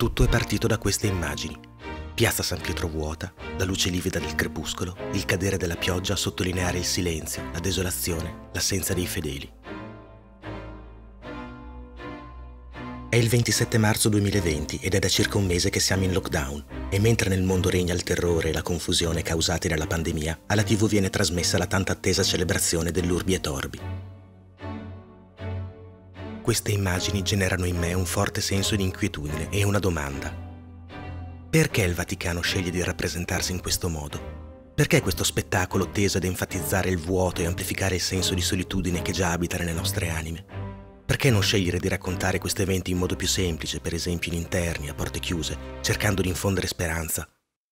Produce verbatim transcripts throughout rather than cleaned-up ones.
Tutto è partito da queste immagini. Piazza San Pietro vuota, la luce livida del crepuscolo, il cadere della pioggia a sottolineare il silenzio, la desolazione, l'assenza dei fedeli. È il ventisette marzo duemilaventi ed è da circa un mese che siamo in lockdown e mentre nel mondo regna il terrore e la confusione causati dalla pandemia, alla tivù viene trasmessa la tanto attesa celebrazione dell'Urbi et Orbi. Queste immagini generano in me un forte senso di inquietudine e una domanda. Perché il Vaticano sceglie di rappresentarsi in questo modo? Perché questo spettacolo teso ad enfatizzare il vuoto e amplificare il senso di solitudine che già abita nelle nostre anime? Perché non scegliere di raccontare questi eventi in modo più semplice, per esempio in interni, a porte chiuse, cercando di infondere speranza?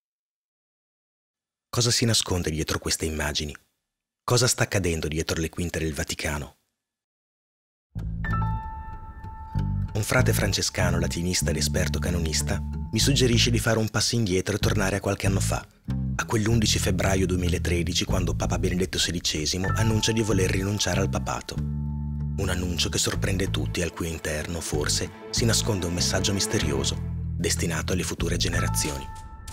Cosa si nasconde dietro queste immagini? Cosa sta accadendo dietro le quinte del Vaticano? Un frate francescano, latinista ed esperto canonista, mi suggerisce di fare un passo indietro e tornare a qualche anno fa, a quell'undici febbraio duemilatredici, quando Papa Benedetto sedicesimo annuncia di voler rinunciare al papato. Un annuncio che sorprende tutti, al cui interno, forse, si nasconde un messaggio misterioso, destinato alle future generazioni.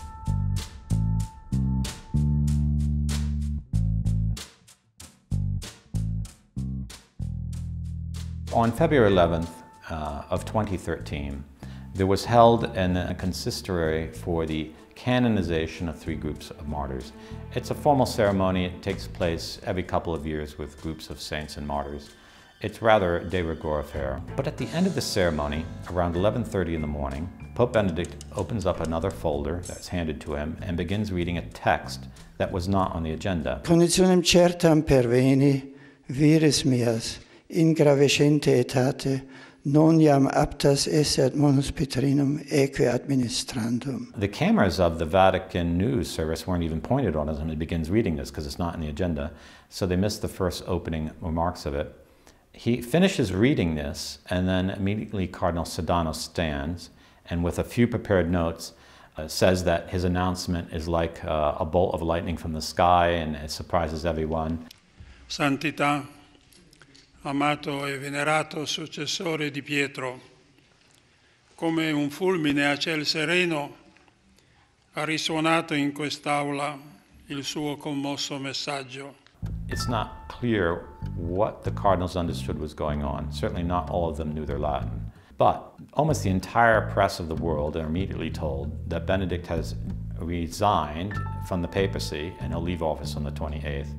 On February eleventh uh, of twenty thirteen, there was held an, a consistory for the canonization of three groups of martyrs. It's a formal ceremony. It takes place every couple of years with groups of saints and martyrs. It's rather de rigueur affair. But at the end of the ceremony, around eleven thirty in the morning, Pope Benedict opens up another folder that's handed to him and begins reading a text that was not on the agenda. Conditionem certam perveni, viris meas, in gravescente etate, non iam aptas esset monus Petrinum eque administrandum. The cameras of the Vatican News Service weren't even pointed on us when he begins reading this because it's not in the agenda, so they missed the first opening remarks of it. He finishes reading this, and then immediately Cardinal Sodano stands, and with a few prepared notes, uh, says that his announcement is like uh, a bolt of lightning from the sky, and it surprises everyone. Santità, amato e venerato successore di Pietro, come un fulmine a ciel sereno, ha risuonato in quest'aula il suo commosso messaggio. It's not clear what the cardinals understood was going on. Certainly not all of them knew their Latin. But almost the entire press of the world are immediately told that Benedict has resigned from the papacy and he'll leave office on the twenty-eighth.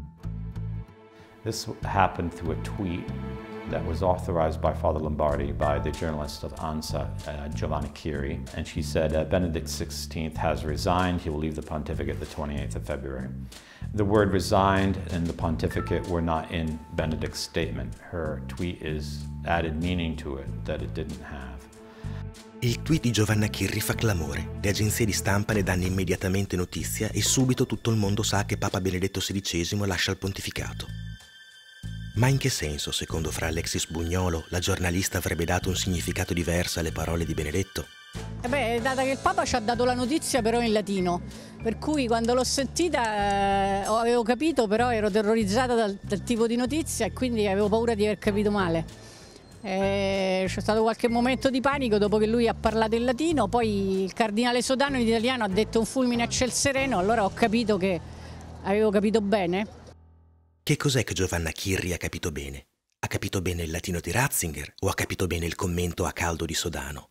This happened through a tweet that was authorized by Father Lombardi by the journalist of ANSA, uh, Giovanni Chiri, and she said uh, Benedict the sixteenth has resigned. He will leave the pontificate the twenty-eighth of February. The word resigned and the pontificate were not in Benedict's statement. Her tweet is added meaning to it that it didn't have. Il tweet di Giovanna Chirri fa clamore, le agenzie di stampa ne danno immediatamente notizia e subito tutto il mondo sa che Papa Benedetto sedicesimo lascia il pontificato. Ma in che senso, secondo Fra Alexis Bugnolo, la giornalista avrebbe dato un significato diverso alle parole di Benedetto? Eh beh, data che il Papa ci ha dato la notizia però in latino, per cui quando l'ho sentita eh, avevo capito, però ero terrorizzata dal, dal tipo di notizia e quindi avevo paura di aver capito male. C'è stato qualche momento di panico dopo che lui ha parlato in latino, poi il cardinale Sodano in italiano ha detto un fulmine a ciel sereno, allora ho capito che avevo capito bene. Che cos'è che Giovanna Chirri ha capito bene? Ha capito bene il latino di Ratzinger o ha capito bene il commento a caldo di Sodano?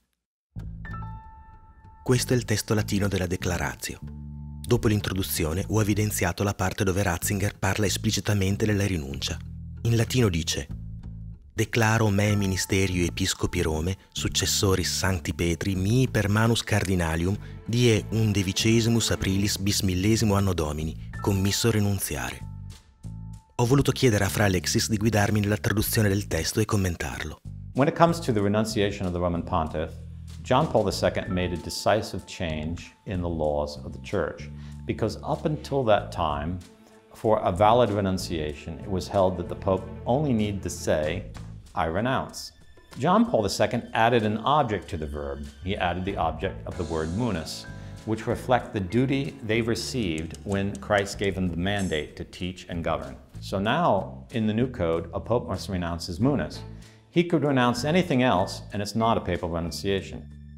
Questo è il testo latino della Declaratio. Dopo l'introduzione ho evidenziato la parte dove Ratzinger parla esplicitamente della rinuncia. In latino dice: Declaro me ministerio episcopi Rome, successoris Sancti Petri, mii per manus cardinalium, die undevicesimus aprilis bis millesimo anno domini, commisso renunziare. Ho voluto chiedere a Fra Alexis di guidarmi nella traduzione del testo e commentarlo. When it comes to the renunciation of the Roman Pontiff, John Paul the Second made a decisive change in the laws of the Church, because up until that time, for a valid renunciation, it was held that the Pope only needed to say, I renounce. John Paul the Second added an object to the verb. He added the object of the word munus, which reflect the duty they received when Christ gave them the mandate to teach and govern. So now, in the new code, a pope must renounce his munus. He could renounce anything else, and it's not a papal renunciation.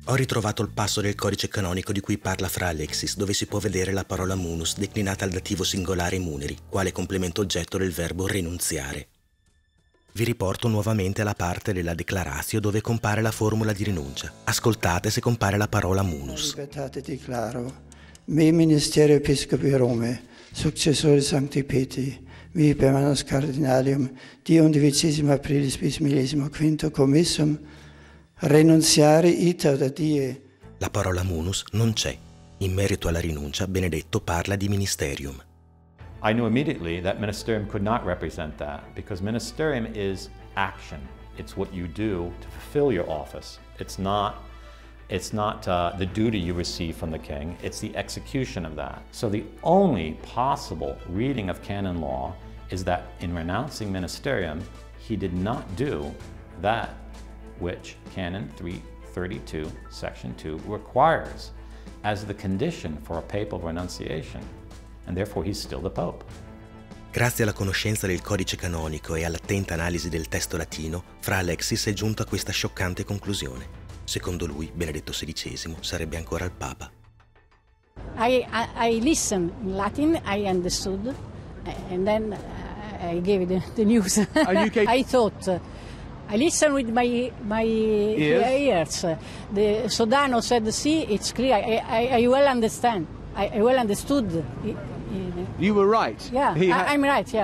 Ho ritrovato il passo del codice canonico di cui parla Fra Alexis, dove si può vedere la parola munus declinata al dativo singolare muneri, quale complemento oggetto del verbo rinunziare. Vi riporto nuovamente alla parte della Declaratio dove compare la formula di rinuncia. Ascoltate se compare la parola munus. Libertate declaro, me ministero episcopi Rome, successore Sancti Petri, vi permanus cardinalium, di undicesimo aprilis bis millesimo quinto commissum, renunziare ita da die. La parola munus non c'è. In merito alla rinuncia, Benedetto parla di ministerium. I knew immediately that ministerium could not represent that, because ministerium is action. It's what you do to fulfill your office. It's not, it's not uh, the duty you receive from the king, it's the execution of that. So the only possible reading of canon law is that in renouncing ministerium, he did not do that which Canon three thirty-two, Section two requires as the condition for a papal renunciation, and therefore he's still the Pope. Grazie alla conoscenza del codice canonico e all'attenta analisi del testo latino, Fra Alexis è giunto a questa scioccante conclusione. Secondo lui, Benedetto sedicesimo sarebbe ancora il Papa. I, I, I listened in Latin, I understood, and then I gave the, the news. I thought. I listened with my my ears. ears. The Sodano said, "See, it's clear. I, I, I well understand. I, I well understood." You were right. Yeah, I, I'm right. Yeah.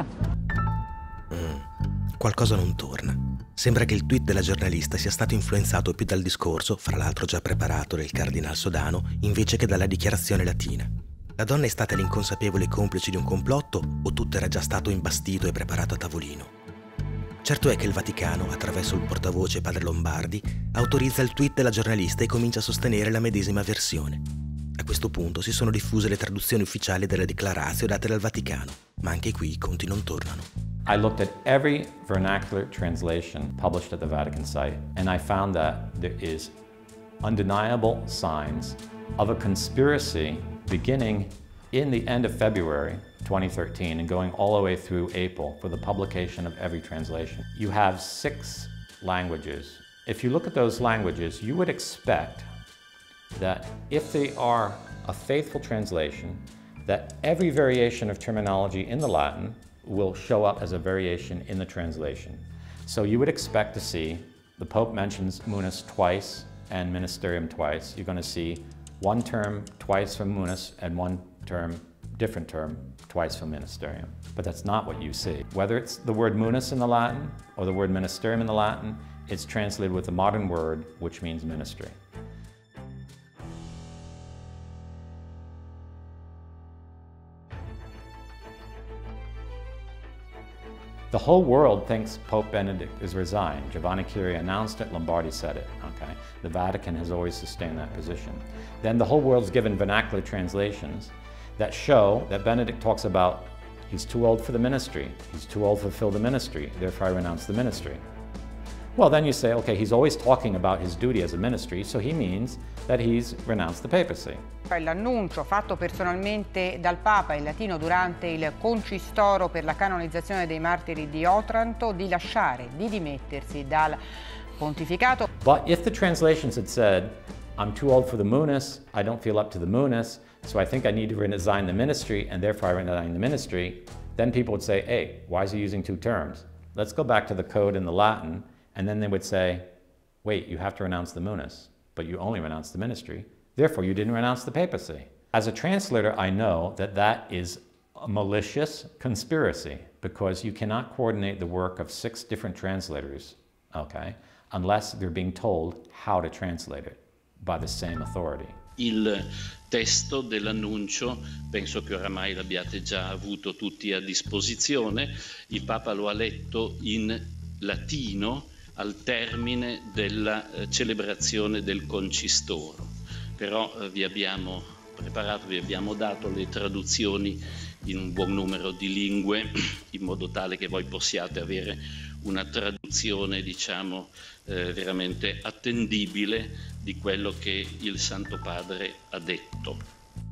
Mm, qualcosa non torna. Sembra che il tweet della giornalista sia stato influenzato più dal discorso, fra l'altro già preparato, del Cardinal Sodano, invece che dalla dichiarazione latina. La donna è stata l'inconsapevole complice di un complotto o tutto era già stato imbastito e preparato a tavolino? Certo è che il Vaticano, attraverso il portavoce Padre Lombardi, autorizza il tweet della giornalista e comincia a sostenere la medesima versione. A questo punto si sono diffuse le traduzioni ufficiali della Declaratio date dal Vaticano, ma anche qui i conti non tornano. I looked at every vernacular translation published at the Vatican site, and I found that there is undeniable signs of a conspiracy beginning in the end of February twenty thirteen and going all the way through April for the publication of every translation. You have six languages. If you look at those languages, you would expect that if they are a faithful translation, that every variation of terminology in the Latin will show up as a variation in the translation. So you would expect to see, the Pope mentions munus twice and ministerium twice. You're going to see one term twice from munus and one term, different term, twice from ministerium. But that's not what you see. Whether it's the word munus in the Latin or the word ministerium in the Latin, it's translated with the modern word, which means ministry. The whole world thinks Pope Benedict is resigned. Giovanni Curie announced it, Lombardi said it, okay? The Vatican has always sustained that position. Then the whole world's given vernacular translations that show that Benedict talks about he's too old for the ministry, he's too old to fulfill the ministry, therefore I renounce the ministry. Well, then you say, okay, he's always talking about his duty as a ministry, so he means that he's renounced the papacy. L'annuncio fatto personalmente dal Papa in latino durante il concistoro per la canonizzazione dei martiri di Otranto di lasciare, di dimettersi dal pontificato. But if the translations had said, I'm too old for the munus, I don't feel up to the munus, so I think I need to resign the ministry, and therefore I resign the ministry, then people would say, hey, why is he using two terms? Let's go back to the code in the Latin. And then they would say, wait, you have to renounce the munus, but you only renounce the ministry. Therefore, you didn't renounce the papacy. As a translator, I know that that is a malicious conspiracy because you cannot coordinate the work of six different translators, okay, unless they're being told how to translate it by the same authority. Il testo dell'annuncio penso che oramai l'abbiate già avuto tutti a disposizione. Il Papa lo ha letto in latino al termine della eh, celebrazione del concistoro, però eh, vi abbiamo preparato, vi abbiamo dato le traduzioni in un buon numero di lingue in modo tale che voi possiate avere una traduzione, diciamo, eh, veramente attendibile di quello che il Santo Padre ha detto.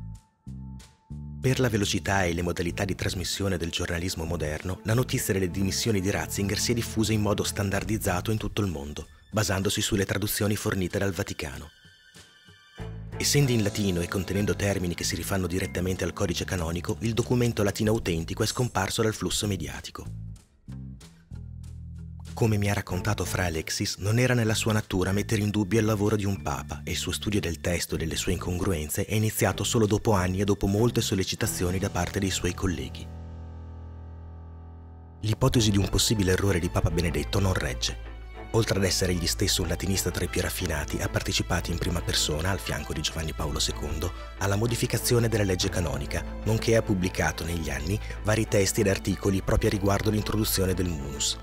Per la velocità e le modalità di trasmissione del giornalismo moderno, la notizia delle dimissioni di Ratzinger si è diffusa in modo standardizzato in tutto il mondo, basandosi sulle traduzioni fornite dal Vaticano. Essendo in latino e contenendo termini che si rifanno direttamente al codice canonico, il documento latino autentico è scomparso dal flusso mediatico. Come mi ha raccontato Fra Alexis, non era nella sua natura mettere in dubbio il lavoro di un papa e il suo studio del testo e delle sue incongruenze è iniziato solo dopo anni e dopo molte sollecitazioni da parte dei suoi colleghi. L'ipotesi di un possibile errore di Papa Benedetto non regge. Oltre ad essere egli stesso un latinista tra i più raffinati, ha partecipato in prima persona, al fianco di Giovanni Paolo secondo, alla modificazione della legge canonica, nonché ha pubblicato negli anni vari testi ed articoli proprio a riguardo l'introduzione del munus.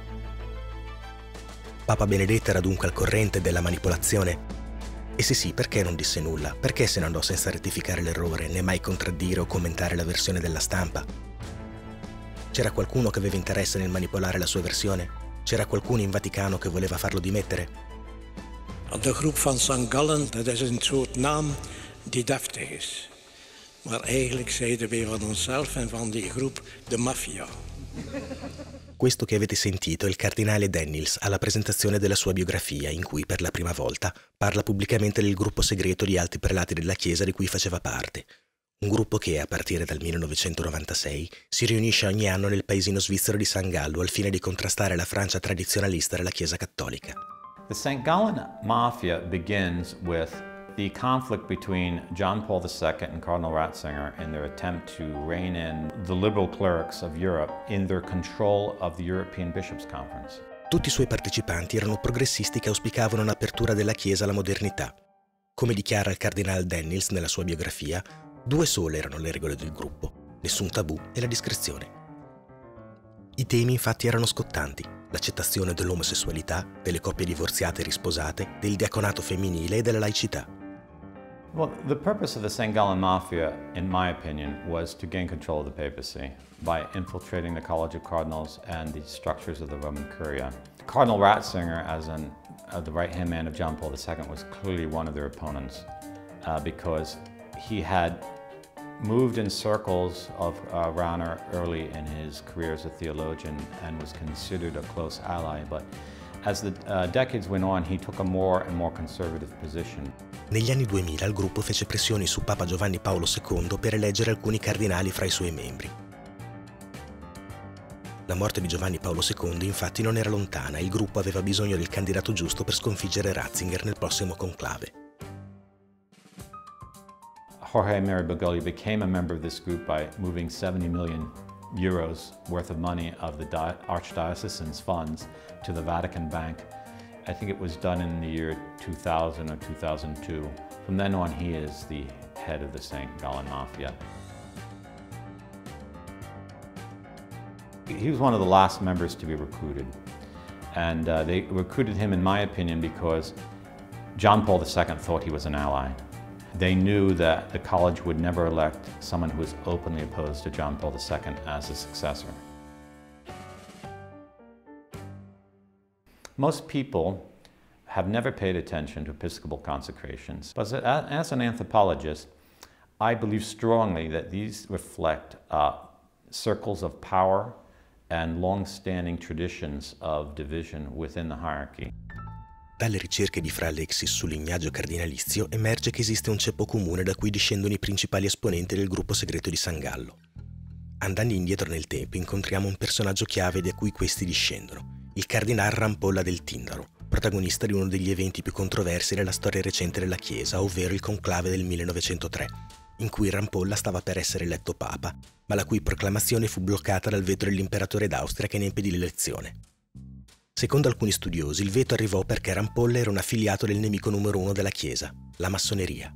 Papa Benedetto era dunque al corrente della manipolazione? E se sì, perché non disse nulla? Perché se ne andò senza rettificare l'errore, né mai contraddire o commentare la versione della stampa? C'era qualcuno che aveva interesse nel manipolare la sua versione? C'era qualcuno in Vaticano che voleva farlo dimettere? De groep van Sankt Gallen, dat is een soort naam die deftig is. Maar eigenlijk zeiden wij van onszelf en van die groep de maffia. Questo che avete sentito è il cardinale Dennils alla presentazione della sua biografia, in cui per la prima volta parla pubblicamente del gruppo segreto di alti prelati della Chiesa di cui faceva parte. Un gruppo che, a partire dal millenovecentonovantasei, si riunisce ogni anno nel paesino svizzero di San Gallo al fine di contrastare la Francia tradizionalista della Chiesa cattolica. The Saint Gallen Mafia begins with the conflict between John Paul the Second and Cardinal Ratzinger in their attempt to rein in the liberal clerics of Europe in their control of the European Bishops' Conference. Tutti i suoi partecipanti erano progressisti che auspicavano un'apertura della Chiesa alla modernità. Come dichiara il cardinale Dennils nella sua biografia, due sole erano le regole del gruppo, nessun tabù e la discrezione. I temi infatti erano scottanti: l'accettazione dell'omosessualità, delle coppie divorziate e risposate, del diaconato femminile e della laicità. Well, the purpose of the Saint Gallen Mafia, in my opinion, was to gain control of the papacy by infiltrating the College of Cardinals and the structures of the Roman Curia. Cardinal Ratzinger, as an, uh, the right-hand man of John Paul the Second, was clearly one of their opponents uh, because he had moved in circles of uh, Rahner early in his career as a theologian and was considered a close ally, but as the uh, decades went on, he took a more and more conservative position. Negli anni duemila il gruppo fece pressioni su Papa Giovanni Paolo secondo per eleggere alcuni cardinali fra i suoi membri. La morte di Giovanni Paolo secondo infatti non era lontana e il gruppo aveva bisogno del candidato giusto per sconfiggere Ratzinger nel prossimo conclave. Jorge Mary Bergoglio became a member of this group by moving seventy million euros worth of money of the Archdiocesan's funds to the Vatican Bank. I think it was done in the year two thousand or two thousand two. From then on, he is the head of the Saint Gallen Mafia. He was one of the last members to be recruited. And uh, they recruited him, in my opinion, because John Paul the Second thought he was an ally. They knew that the college would never elect someone who was openly opposed to John Paul the Second as a successor. Most people have never paid attention to Episcopal consecrations, but as an anthropologist, I believe strongly that these reflect uh, circles of power and long-standing traditions of division within the hierarchy. Dalle ricerche di Fra Alexis sul lignaggio cardinalizio emerge che esiste un ceppo comune da cui discendono i principali esponenti del gruppo segreto di San Gallo. Andando indietro nel tempo incontriamo un personaggio chiave da cui questi discendono, il cardinale Rampolla del Tindaro, protagonista di uno degli eventi più controversi della storia recente della Chiesa, ovvero il conclave del millenovecentotre, in cui Rampolla stava per essere eletto papa, ma la cui proclamazione fu bloccata dal veto dell'imperatore d'Austria che ne impedì l'elezione. Secondo alcuni studiosi, il veto arrivò perché Rampolla era un affiliato del nemico numero uno della Chiesa, la massoneria.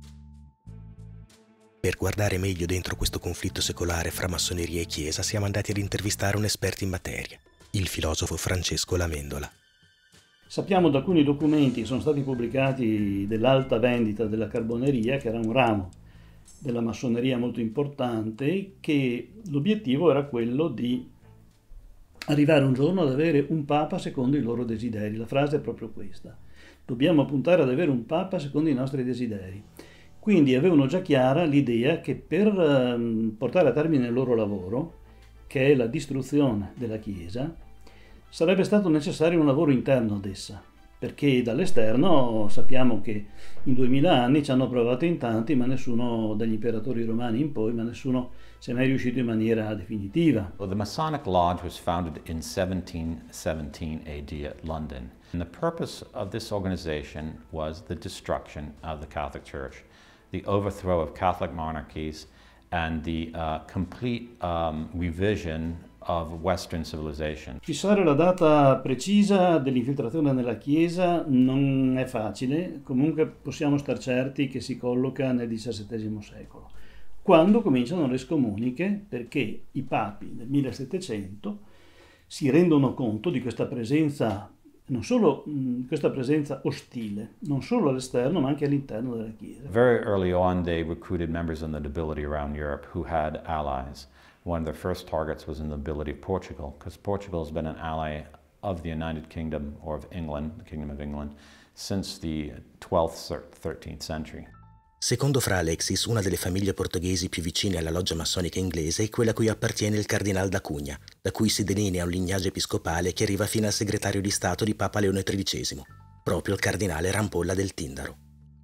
Per guardare meglio dentro questo conflitto secolare fra massoneria e Chiesa, siamo andati ad intervistare un esperto in materia, il filosofo Francesco Lamendola. Sappiamo da alcuni documenti che sono stati pubblicati dell'alta vendita della Carboneria, che era un ramo della massoneria molto importante, che l'obiettivo era quello di arrivare un giorno ad avere un papa secondo i loro desideri. La frase è proprio questa: dobbiamo puntare ad avere un papa secondo i nostri desideri. Quindi avevano già chiara l'idea che per um, portare a termine il loro lavoro, che è la distruzione della Chiesa, sarebbe stato necessario un lavoro interno ad essa. perché dall'esterno sappiamo che in duemila anni ci hanno provato in tanti, ma nessuno, dagli imperatori romani in poi, ma nessuno si è mai riuscito in maniera definitiva. Well, the Masonic Lodge was founded in seventeen seventeen A D at London. And the purpose of this organization was the destruction of the Catholic Church, the overthrow of Catholic monarchies, and the uh, complete um, revision of Western civilization. Fissare la data precisa dell'infiltrazione nella Chiesa non è facile, comunque possiamo star certi che si colloca nel diciassettesimo secolo, quando cominciano le scomuniche, perché i papi nel millesettecento si rendono conto di questa presenza, non solo mh, questa presenza ostile, non solo all'esterno ma anche all'interno della Chiesa. Very early on they recruited members in the nobility around Europe who had allies. One of their first targets was in the nobility of Portugal, because Portugal has been an ally of the United Kingdom, or of England, the Kingdom of England, since the twelfth, thirteenth century. Secondo Fra Alexis, una delle famiglie portoghesi più vicine alla loggia massonica inglese è quella a cui appartiene il Cardinal da Cunha, da cui si delinea un lignaggio episcopale che arriva fino al segretario di Stato di Papa Leone tredicesimo, proprio il cardinale Rampolla del Tindaro.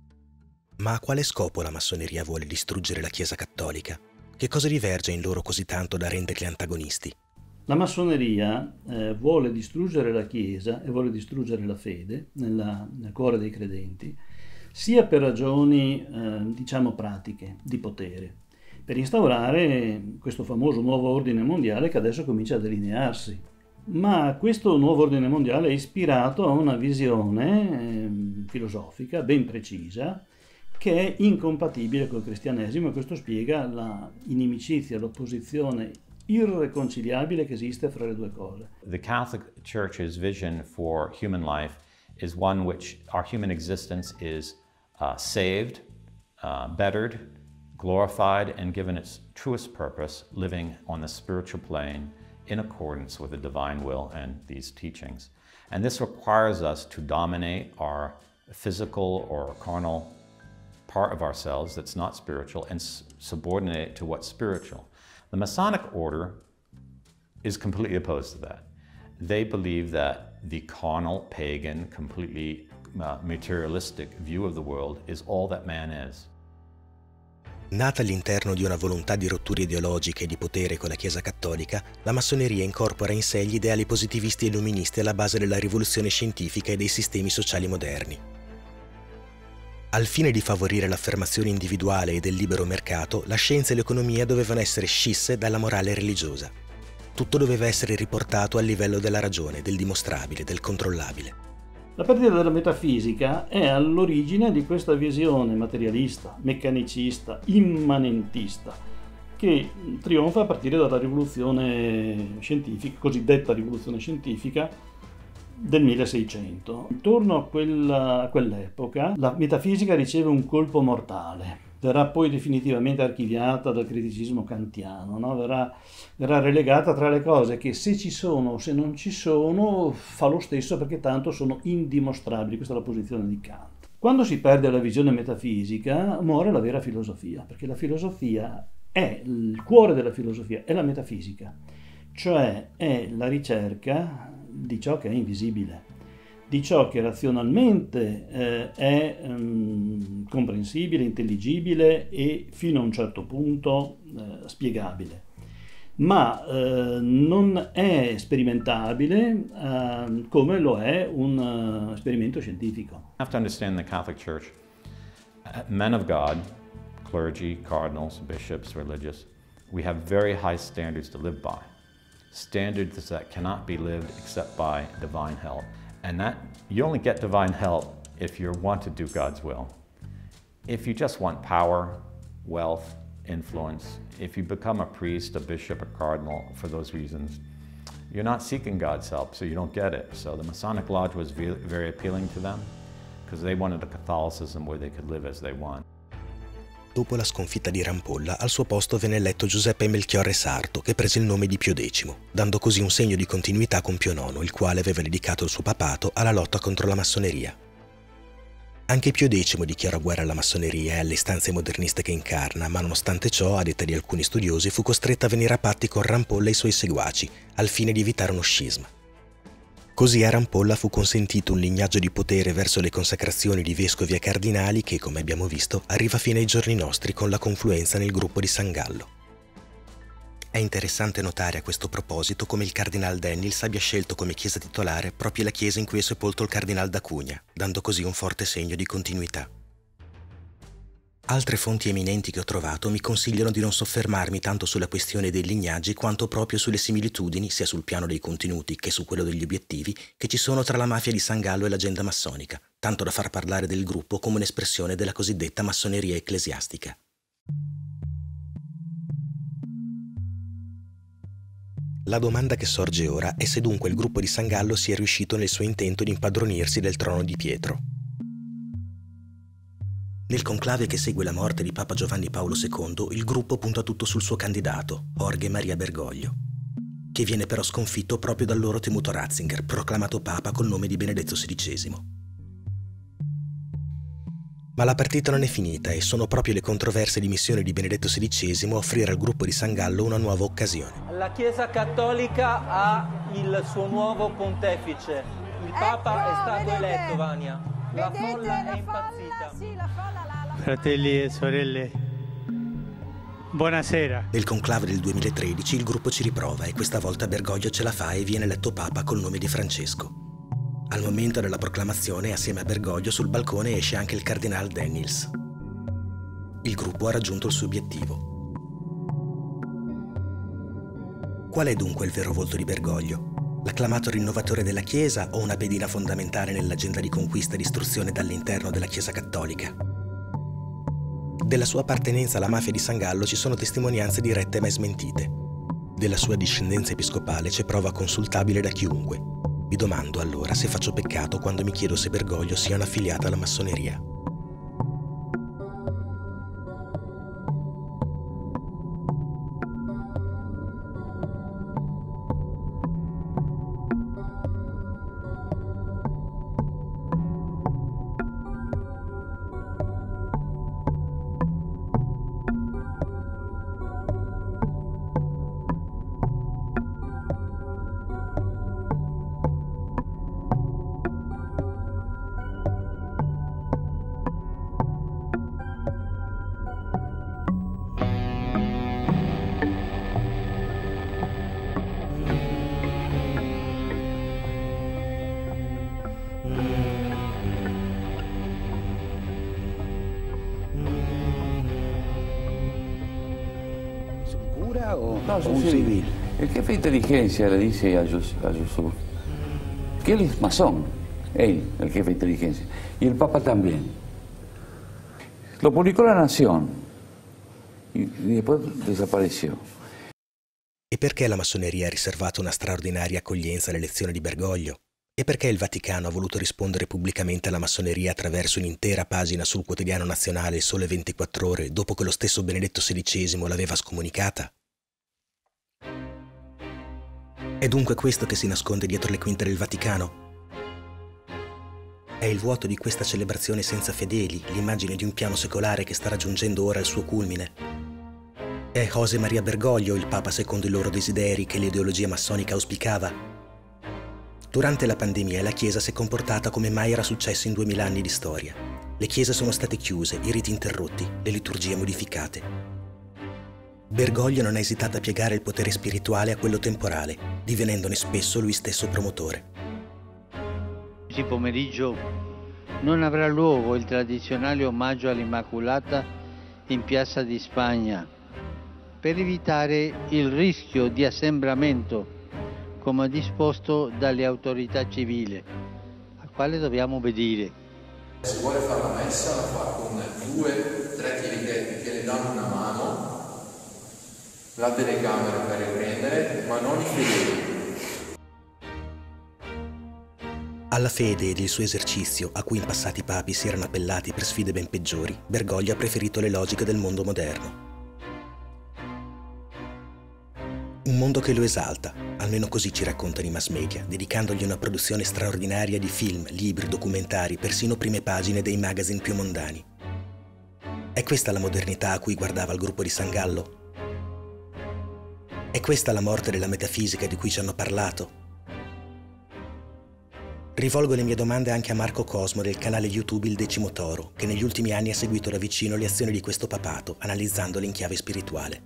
Ma a quale scopo la massoneria vuole distruggere la Chiesa cattolica? Che cosa diverge in loro così tanto da renderli antagonisti? La massoneria eh, vuole distruggere la Chiesa e vuole distruggere la fede nella, nel cuore dei credenti, sia per ragioni, eh, diciamo, pratiche, di potere, per instaurare questo famoso nuovo ordine mondiale che adesso comincia a delinearsi. Ma questo nuovo ordine mondiale è ispirato a una visione eh, filosofica ben precisa, che è incompatibile col cristianesimo, e questo spiega la inimicizia, l'opposizione irreconciliabile che esiste fra le due cose. The Catholic Church's vision for human life is one which our human existence is uh, saved, uh, bettered, glorified, and given its truest purpose, living on the spiritual plane in accordance with the divine will and these teachings. And this requires us to dominate our physical or carnal part of ourselves that's not spiritual and subordinate it to what's spiritual. The Masonic order is completely opposed to that. They believe that the carnal, pagan, completely uh, materialistic view of the world is all that man is. Nata all'interno di una volontà di rotture ideologiche e di potere con la Chiesa cattolica, la massoneria incorpora in sé gli ideali positivisti e illuministi alla base della rivoluzione scientifica e dei sistemi sociali moderni. Al fine di favorire l'affermazione individuale e del libero mercato, la scienza e l'economia dovevano essere scisse dalla morale religiosa. Tutto doveva essere riportato al livello della ragione, del dimostrabile, del controllabile. La perdita della metafisica è all'origine di questa visione materialista, meccanicista, immanentista, che trionfa a partire dalla rivoluzione scientifica, cosiddetta rivoluzione scientifica, del milleseicento. Intorno a, quella, a quell'epoca la metafisica riceve un colpo mortale, verrà poi definitivamente archiviata dal criticismo kantiano, no? verrà, verrà relegata tra le cose che se ci sono o se non ci sono fa lo stesso perché tanto sono indimostrabili. Questa è la posizione di Kant. Quando si perde la visione metafisica muore la vera filosofia, perché la filosofia è, il cuore della filosofia è la metafisica, cioè è la ricerca di ciò che è invisibile, di ciò che razionalmente eh, è um, comprensibile, intelligibile e fino a un certo punto eh, spiegabile, ma eh, non è sperimentabile eh, come lo è un uh, esperimento scientifico. You have to understand the Catholic Church. Uh, men of God, clergy, cardinals, bishops, religious, we have very high standards to live by. Standards that cannot be lived except by divine help. And that you only get divine help if you want to do God's will. If you just want power, wealth, influence, if you become a priest, a bishop, a cardinal for those reasons, you're not seeking God's help, so you don't get it. So the Masonic Lodge was very appealing to them because they wanted a Catholicism where they could live as they want. Dopo la sconfitta di Rampolla, al suo posto venne eletto Giuseppe Melchiorre Sarto, che prese il nome di Pio decimo, dando così un segno di continuità con Pio nono, il quale aveva dedicato il suo papato alla lotta contro la massoneria. Anche Pio decimo dichiarò guerra alla massoneria e alle istanze moderniste che incarna, ma nonostante ciò, a detta di alcuni studiosi, fu costretto a venire a patti con Rampolla e i suoi seguaci, al fine di evitare uno scisma. Così a Rampolla fu consentito un lignaggio di potere verso le consacrazioni di vescovi e cardinali che, come abbiamo visto, arriva fino ai giorni nostri con la confluenza nel gruppo di San Gallo. È interessante notare a questo proposito come il Cardinal Dennils abbia scelto come chiesa titolare proprio la chiesa in cui è sepolto il Cardinal da Cunha, dando così un forte segno di continuità. Altre fonti eminenti che ho trovato mi consigliano di non soffermarmi tanto sulla questione dei lignaggi quanto proprio sulle similitudini, sia sul piano dei contenuti che su quello degli obiettivi, che ci sono tra la mafia di San Gallo e l'agenda massonica, tanto da far parlare del gruppo come un'espressione della cosiddetta massoneria ecclesiastica. La domanda che sorge ora è se dunque il gruppo di San Gallo sia riuscito nel suo intento di impadronirsi del trono di Pietro. Nel conclave che segue la morte di Papa Giovanni Paolo secondo, il gruppo punta tutto sul suo candidato, Jorge Maria Bergoglio, che viene però sconfitto proprio dal loro temuto Ratzinger, proclamato Papa col nome di Benedetto sedicesimo. Ma la partita non è finita e sono proprio le controverse dimissioni di Benedetto sedicesimo a offrire al gruppo di San Gallo una nuova occasione. La Chiesa Cattolica ha il suo nuovo pontefice. Il Papa ecco, è stato vedete, eletto, Vania. La folla la è impazzita. Folla, sì, la folla, la, la... Fratelli e sorelle, buonasera. Nel conclave del duemilatredici il gruppo ci riprova e questa volta Bergoglio ce la fa e viene eletto Papa col nome di Francesco. Al momento della proclamazione, assieme a Bergoglio, sul balcone esce anche il Cardinal Dennils. Il gruppo ha raggiunto il suo obiettivo. Qual è dunque il vero volto di Bergoglio? L'acclamato rinnovatore della Chiesa o una pedina fondamentale nell'agenda di conquista e distruzione dall'interno della Chiesa cattolica? Della sua appartenenza alla mafia di San Gallo ci sono testimonianze dirette mai smentite. Della sua discendenza episcopale c'è prova consultabile da chiunque. Mi domando allora se faccio peccato quando mi chiedo se Bergoglio sia un'affiliata alla massoneria. O, no, o un sí. Civil. El jefe de inteligencia le dice a Yusuf que él es masón, él, el jefe de inteligencia, y el Papa también. Lo publicó La Nación y, y después desapareció. E perché la massoneria ha riservato una straordinaria accoglienza all'elezione di Bergoglio? E perché il Vaticano ha voluto rispondere pubblicamente alla massoneria attraverso un'intera pagina sul quotidiano nazionale Il Sole ventiquattro Ore dopo che lo stesso Benedetto sedicesimo l'aveva scomunicata? È dunque questo che si nasconde dietro le quinte del Vaticano? È il vuoto di questa celebrazione senza fedeli, l'immagine di un piano secolare che sta raggiungendo ora il suo culmine? È José María Bergoglio il Papa secondo i loro desideri che l'ideologia massonica auspicava? Durante la pandemia la Chiesa si è comportata come mai era successo in duemila anni di storia. Le chiese sono state chiuse, i riti interrotti, le liturgie modificate. Bergoglio non ha esitato a piegare il potere spirituale a quello temporale, divenendone spesso lui stesso promotore. Oggi pomeriggio non avrà luogo il tradizionale omaggio all'Immacolata in Piazza di Spagna, per evitare il rischio di assembramento, come disposto dalle autorità civili, al quale dobbiamo obbedire. Se vuole fare la messa la fa con due, tre chierichetti che le danno una mano, la telecamera per riprendere, ma non i fedeli. Alla fede ed il suo esercizio, a cui in passati papi si erano appellati per sfide ben peggiori, Bergoglio ha preferito le logiche del mondo moderno. Un mondo che lo esalta, almeno così ci raccontano i mass media, dedicandogli una produzione straordinaria di film, libri, documentari, persino prime pagine dei magazine più mondani. È questa la modernità a cui guardava il gruppo di San Gallo? È questa la morte della metafisica di cui ci hanno parlato? Rivolgo le mie domande anche a Marco Cosmo del canale YouTube Il Decimo Toro, che negli ultimi anni ha seguito da vicino le azioni di questo papato, analizzandole in chiave spirituale.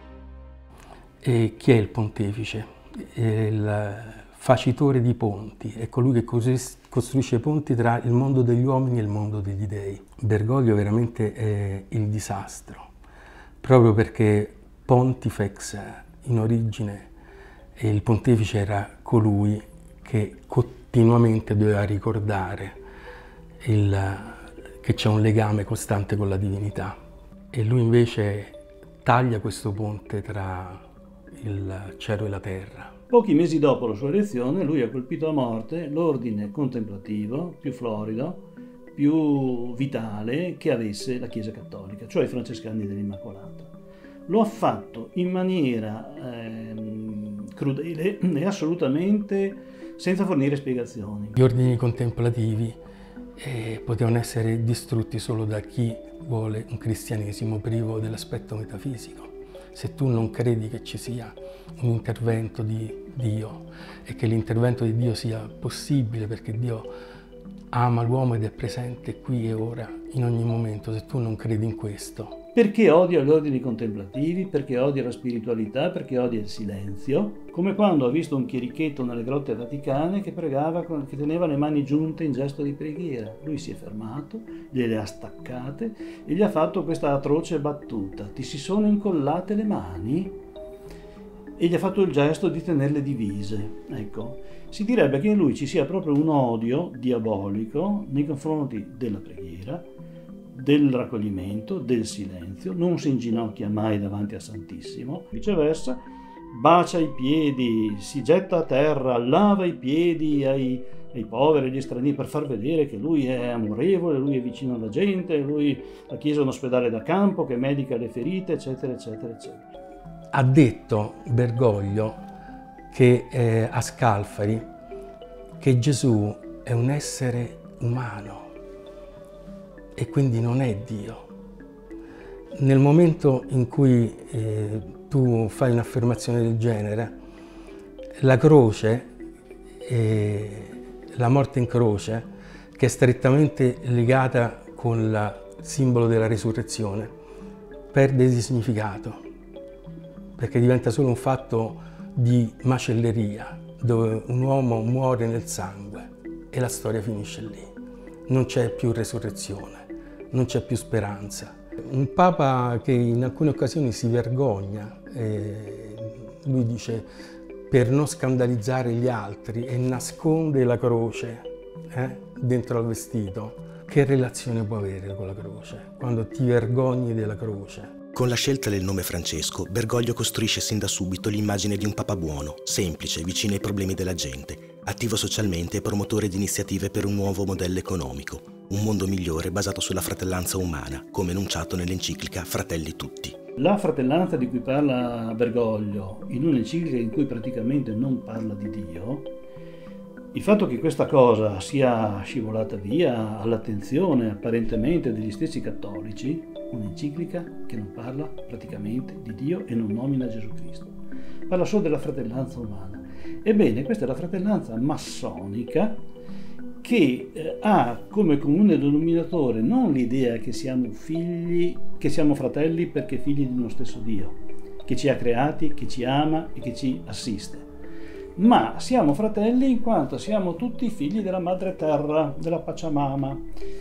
E chi è il pontefice? È il facitore di ponti, è colui che costruisce ponti tra il mondo degli uomini e il mondo degli dei. Bergoglio veramente è il disastro, proprio perché Pontifex in origine, e il pontefice era colui che continuamente doveva ricordare il, che c'è un legame costante con la divinità, e lui invece taglia questo ponte tra il cielo e la terra. Pochi mesi dopo la sua elezione lui ha colpito a morte l'ordine contemplativo più florido, più vitale che avesse la Chiesa Cattolica, cioè i Francescani dell'Immacolata. Lo ha fatto in maniera ehm, crudele e assolutamente senza fornire spiegazioni. Gli ordini contemplativi eh, potevano essere distrutti solo da chi vuole un cristianesimo privo dell'aspetto metafisico. Se tu non credi che ci sia un intervento di Dio e che l'intervento di Dio sia possibile perché Dio ama l'uomo ed è presente qui e ora, in ogni momento, se tu non credi in questo. Perché odia gli ordini contemplativi, perché odia la spiritualità, perché odia il silenzio, come quando ha visto un chierichetto nelle grotte vaticane che pregava, che teneva le mani giunte in gesto di preghiera. Lui si è fermato, gliele ha staccate e gli ha fatto questa atroce battuta: ti si sono incollate le mani? E gli ha fatto il gesto di tenerle divise. Ecco, si direbbe che in lui ci sia proprio un odio diabolico nei confronti della preghiera, del raccoglimento, del silenzio, non si inginocchia mai davanti al Santissimo, viceversa bacia i piedi, si getta a terra, lava i piedi ai, ai poveri, agli stranieri, per far vedere che lui è amorevole, lui è vicino alla gente, lui, la Chiesa è un ospedale da campo che medica le ferite, eccetera, eccetera, eccetera. Ha detto Bergoglio che, eh, a Scalfari che Gesù è un essere umano e quindi non è Dio. Nel momento in cui eh, tu fai un'affermazione del genere, la croce, eh, la morte in croce, che è strettamente legata con il simbolo della risurrezione, perde di significato, perché diventa solo un fatto di macelleria, dove un uomo muore nel sangue e la storia finisce lì. Non c'è più resurrezione, non c'è più speranza. Un Papa che in alcune occasioni si vergogna, eh, lui dice, per non scandalizzare gli altri, e nasconde la croce eh, dentro al vestito. Che relazione può avere con la croce, quando ti vergogni della croce? Con la scelta del nome Francesco, Bergoglio costruisce sin da subito l'immagine di un papa buono, semplice, vicino ai problemi della gente, attivo socialmente e promotore di iniziative per un nuovo modello economico, un mondo migliore basato sulla fratellanza umana, come enunciato nell'enciclica Fratelli Tutti. La fratellanza di cui parla Bergoglio, in un'enciclica in cui praticamente non parla di Dio, il fatto che questa cosa sia scivolata via all'attenzione apparentemente degli stessi cattolici, un'enciclica che non parla praticamente di Dio e non nomina Gesù Cristo, parla solo della fratellanza umana. Ebbene, questa è la fratellanza massonica che eh, ha come comune denominatore non l'idea che siamo figli, che siamo fratelli perché figli di uno stesso Dio, che ci ha creati, che ci ama e che ci assiste, ma siamo fratelli in quanto siamo tutti figli della madre terra, della Pachamama.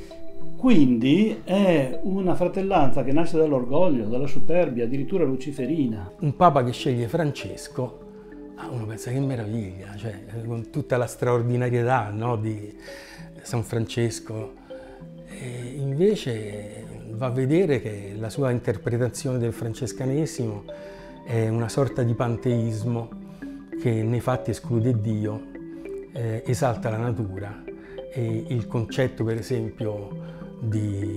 Quindi è una fratellanza che nasce dall'orgoglio, dalla superbia, addirittura luciferina. Un papa che sceglie Francesco, ah, uno pensa che meraviglia, cioè, con tutta la straordinarietà, no, di San Francesco. E invece va a vedere che la sua interpretazione del francescanesimo è una sorta di panteismo che nei fatti esclude Dio, eh, esalta la natura, e il concetto per esempio di,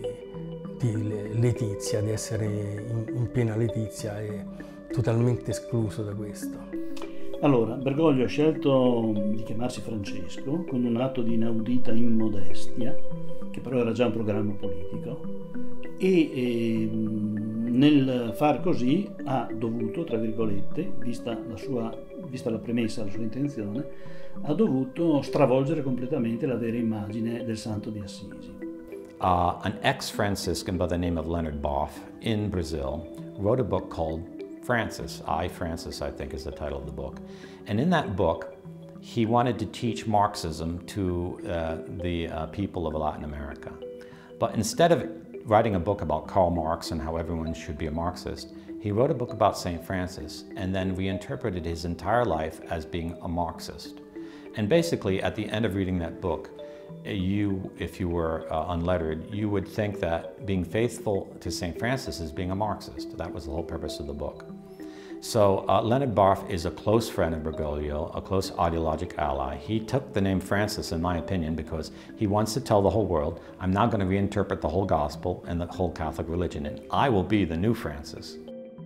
di letizia, di essere in, in piena letizia, è totalmente escluso da questo. Allora, Bergoglio ha scelto di chiamarsi Francesco con un atto di inaudita immodestia, che però era già un programma politico, e eh, nel far così ha dovuto, tra virgolette, vista la sua vista la premessa, la sua intenzione, ha dovuto stravolgere completamente la vera immagine del santo di Assisi. Uh, an ex-Franciscan by the name of Leonard Boff in Brazil wrote a book called Francis. I, Francis, I think is the title of the book. And in that book, he wanted to teach Marxism to uh, the uh, people of Latin America. But instead of writing a book about Karl Marx and how everyone should be a Marxist, he wrote a book about Saint Francis and then reinterpreted his entire life as being a Marxist. And basically, at the end of reading that book, you, if you were uh, unlettered, you would think that being faithful to Saint Francis is being a Marxist. That was the whole purpose of the book. So uh, Leonard Boff is a close friend of Bergoglio, a close ideologic ally. He took the name Francis, in my opinion, because he wants to tell the whole world, I'm now going to reinterpret the whole gospel and the whole Catholic religion, and I will be the new Francis.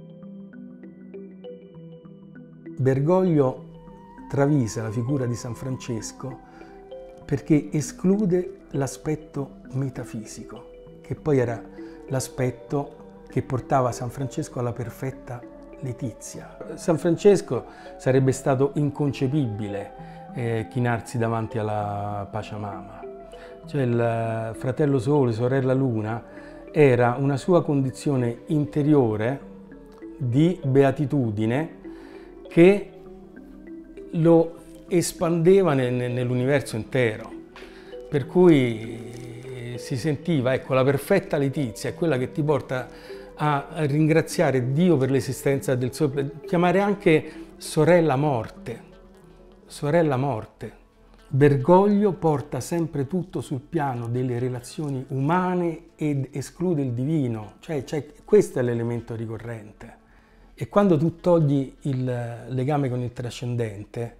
Bergoglio travisa la figura di San Francesco perché esclude l'aspetto metafisico, che poi era l'aspetto che portava San Francesco alla perfetta letizia. San Francesco sarebbe stato inconcepibile eh, chinarsi davanti alla Pachamama. Cioè il fratello Sole, sorella Luna, era una sua condizione interiore di beatitudine che lo espandeva nell'universo intero, per cui si sentiva, ecco, la perfetta letizia è quella che ti porta a ringraziare Dio per l'esistenza del suo, chiamare anche sorella morte, sorella morte. Bergoglio porta sempre tutto sul piano delle relazioni umane ed esclude il divino, cioè, cioè questo è l'elemento ricorrente. E quando tu togli il legame con il trascendente,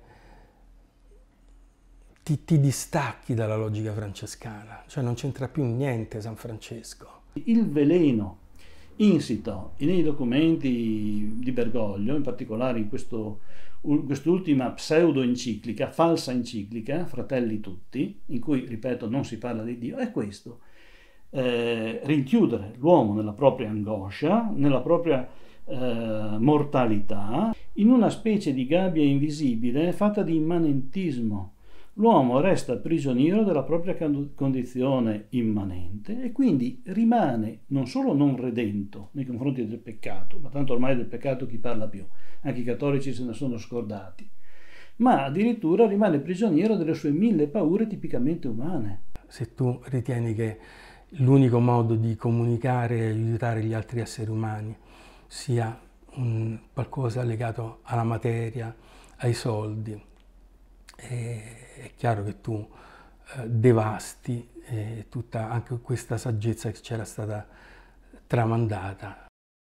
ti, ti distacchi dalla logica francescana, cioè non c'entra più niente San Francesco. Il veleno insito nei documenti di Bergoglio, in particolare in questo, quest'ultima pseudo-enciclica, falsa enciclica, Fratelli Tutti, in cui, ripeto, non si parla di Dio, è questo. Eh, rinchiudere l'uomo nella propria angoscia, nella propria eh, mortalità, in una specie di gabbia invisibile fatta di immanentismo. L'uomo resta prigioniero della propria condizione immanente e quindi rimane non solo non redento nei confronti del peccato, ma tanto ormai del peccato chi parla più, anche i cattolici se ne sono scordati, ma addirittura rimane prigioniero delle sue mille paure tipicamente umane. Se tu ritieni che l'unico modo di comunicare e aiutare gli altri esseri umani sia un qualcosa legato alla materia, ai soldi, e è chiaro che tu eh, devasti eh, tutta anche questa saggezza che c'era stata tramandata.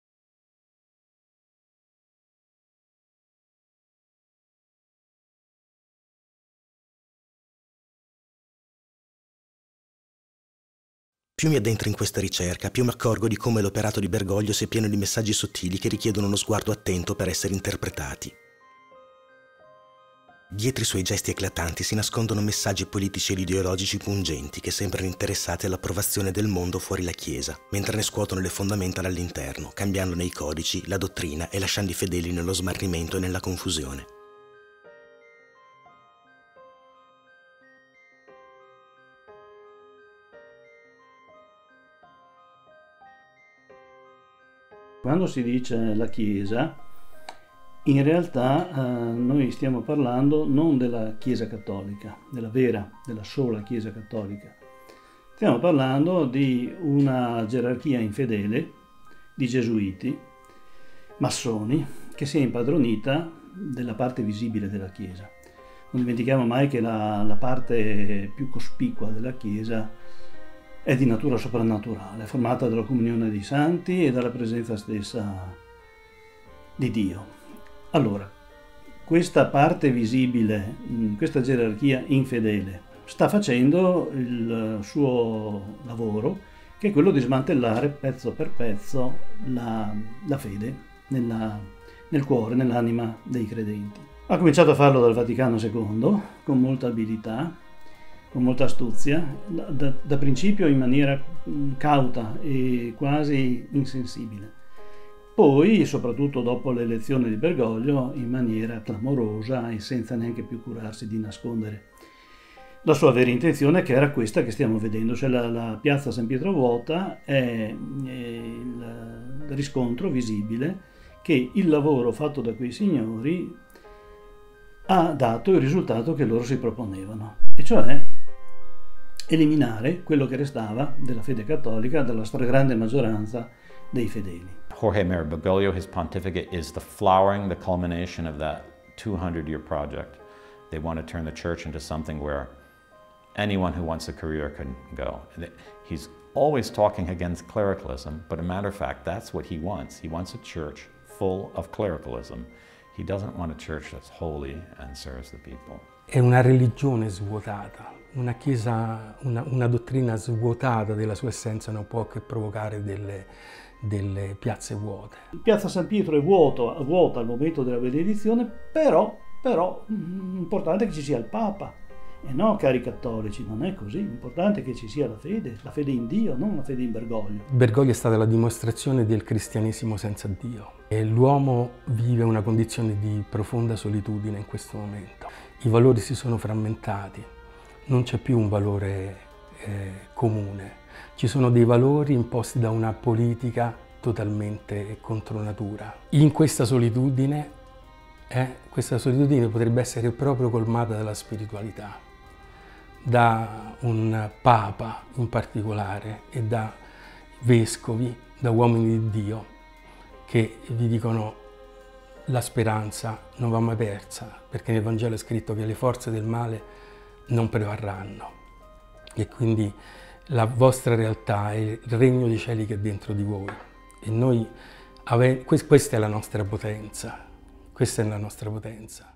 Più mi addentro in questa ricerca, più mi accorgo di come l'operato di Bergoglio sia pieno di messaggi sottili che richiedono uno sguardo attento per essere interpretati. Dietro i suoi gesti eclatanti si nascondono messaggi politici ed ideologici pungenti che sembrano interessati all'approvazione del mondo fuori la Chiesa, mentre ne scuotono le fondamenta dall'interno, cambiandone i codici, la dottrina e lasciando i fedeli nello smarrimento e nella confusione. Quando si dice la Chiesa, in realtà eh, noi stiamo parlando non della Chiesa cattolica, della vera, della sola Chiesa cattolica. Stiamo parlando di una gerarchia infedele di gesuiti, massoni, che si è impadronita della parte visibile della Chiesa. Non dimentichiamo mai che la, la parte più cospicua della Chiesa è di natura soprannaturale, formata dalla comunione dei santi e dalla presenza stessa di Dio. Allora, questa parte visibile, questa gerarchia infedele, sta facendo il suo lavoro, che è quello di smantellare pezzo per pezzo la, la fede nella, nel cuore, nell'anima dei credenti. Ha cominciato a farlo dal Vaticano secondo, con molta abilità, con molta astuzia, da, da principio in maniera cauta e quasi insensibile. poi, soprattutto dopo l'elezione di Bergoglio, in maniera clamorosa e senza neanche più curarsi di nascondere la sua vera intenzione, che era questa che stiamo vedendo, cioè la, la piazza San Pietro vuota è, è il riscontro visibile che il lavoro fatto da quei signori ha dato il risultato che loro si proponevano, e cioè eliminare quello che restava della fede cattolica dalla stragrande maggioranza dei fedeli. Jorge Mayer Bergoglio, his pontificate is the flowering, the culmination of that two hundred year project. They want to turn the church into something where anyone who wants a career can go. He's always talking against clericalism, but a matter of fact, that's what he wants. He wants a church full of clericalism. He doesn't want a church that's holy and serves the people. È una religione svuotata, una chiesa, una, una dottrina svuotata della sua essenza non può che provocare delle, delle piazze vuote. Piazza San Pietro è vuoto, vuota al momento della benedizione, però, però importante che ci sia il Papa. E no, cari cattolici, non è così. L'importante è che ci sia la fede, la fede in Dio, non la fede in Bergoglio. Bergoglio è stata la dimostrazione del cristianesimo senza Dio. E l'uomo vive una condizione di profonda solitudine in questo momento. I valori si sono frammentati, non c'è più un valore eh, comune. Ci sono dei valori imposti da una politica totalmente contro natura. In questa solitudine, eh, questa solitudine potrebbe essere proprio colmata dalla spiritualità, da un Papa in particolare e da vescovi, da uomini di Dio che vi dicono: la speranza non va mai persa, perché nel Vangelo è scritto che le forze del male non prevarranno, e quindi la vostra realtà è il regno dei cieli che è dentro di voi, e noi ave- questa è la nostra potenza, questa è la nostra potenza.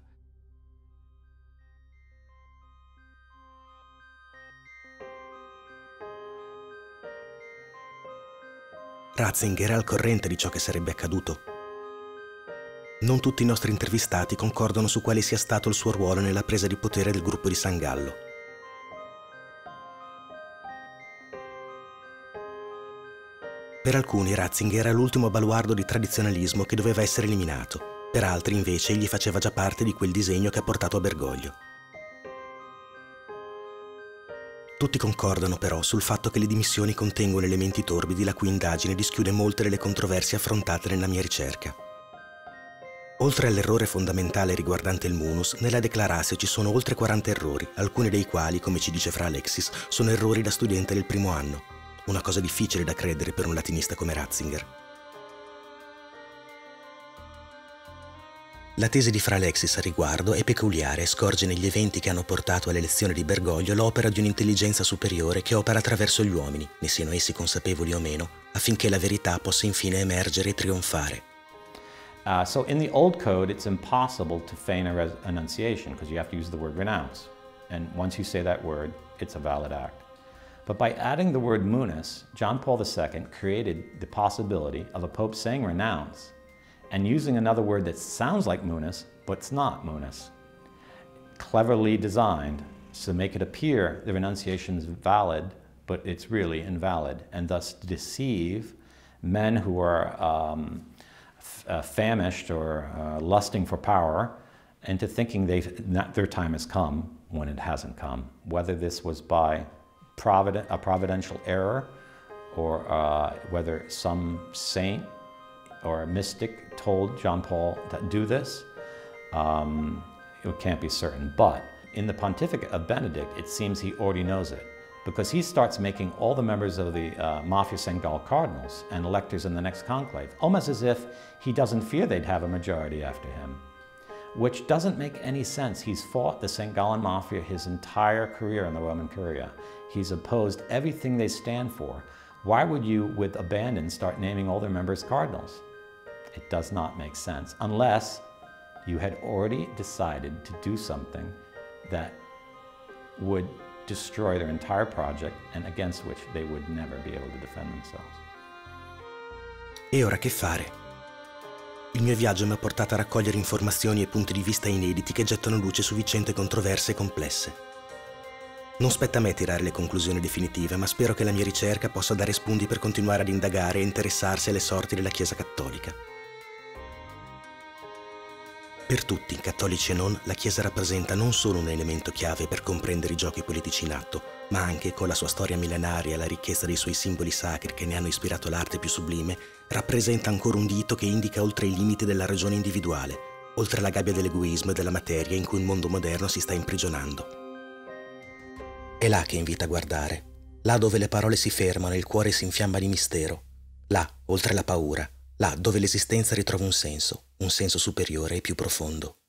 Ratzinger era al corrente di ciò che sarebbe accaduto. Non tutti i nostri intervistati concordano su quale sia stato il suo ruolo nella presa di potere del gruppo di San Gallo. Per alcuni Ratzinger era l'ultimo baluardo di tradizionalismo che doveva essere eliminato, per altri invece egli faceva già parte di quel disegno che ha portato a Bergoglio. Tutti concordano però sul fatto che le dimissioni contengono elementi torbidi la cui indagine dischiude molte delle controversie affrontate nella mia ricerca. Oltre all'errore fondamentale riguardante il munus, nella Declaratio ci sono oltre quaranta errori, alcuni dei quali, come ci dice Fra Alexis, sono errori da studente del primo anno. Una cosa difficile da credere per un latinista come Ratzinger. La tesi di Fra Alexis a riguardo è peculiare e scorge negli eventi che hanno portato all'elezione di Bergoglio l'opera di un'intelligenza superiore che opera attraverso gli uomini, ne siano essi consapevoli o meno, affinché la verità possa infine emergere e trionfare. Uh, so in the old code, it's impossible to feign a renunciation because you have to use the word renounce. And once you say that word, it's a valid act. But by adding the word munus, John Paul the Second created the possibility of a pope saying renounce and using another word that sounds like munus, but it's not munus. Cleverly designed to make it appear the renunciation is valid, but it's really invalid, and thus deceive men who are um, Uh, famished or uh, lusting for power into thinking they've, not, their time has come when it hasn't come. Whether this was by provident, a providential error or uh, whether some saint or a mystic told John Paul to do this, um, it can't be certain. But in the pontificate of Benedict, it seems he already knows it, because he starts making all the members of the uh, Mafia Saint Gall cardinals and electors in the next conclave, almost as if he doesn't fear they'd have a majority after him, which doesn't make any sense. He's fought the Saint Gallen Mafia his entire career in the Roman Curia. He's opposed everything they stand for. Why would you, with abandon, start naming all their members cardinals? It does not make sense, unless you had already decided to do something that would destroy their entire project and against which they would never be able to defend themselves. E ora che fare? Il mio viaggio mi ha portato a raccogliere informazioni e punti di vista inediti che gettano luce su vicende controverse e complesse. Non spetta a me tirare le conclusioni definitive, ma spero che la mia ricerca possa dare spunti per continuare ad indagare e interessarsi alle sorti della Chiesa Cattolica. Per tutti, cattolici e non, la Chiesa rappresenta non solo un elemento chiave per comprendere i giochi politici in atto, ma anche, con la sua storia millenaria e la ricchezza dei suoi simboli sacri che ne hanno ispirato l'arte più sublime, rappresenta ancora un dito che indica oltre i limiti della ragione individuale, oltre la gabbia dell'egoismo e della materia in cui il mondo moderno si sta imprigionando. È là che invita a guardare, là dove le parole si fermano e il cuore si infiamma di mistero, là, oltre la paura, là dove l'esistenza ritrova un senso, un senso superiore e più profondo.